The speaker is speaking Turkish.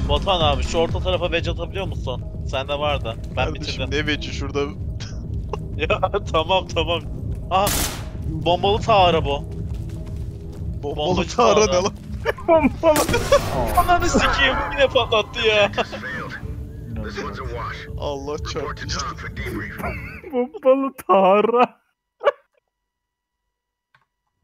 Batuhan abi şu orta tarafa wedge atabiliyor musun? Sende var da. Ben Kardeşim bitirdim. ne veci şurada. Ya tamam. Aha. Bombalı Tağra bu. Bombalı Bombacı Tara Tağra. ne lan? Pompalı. Ananı sikeyim yine patlattı ya. Allah çarptı. Pompalı Tara.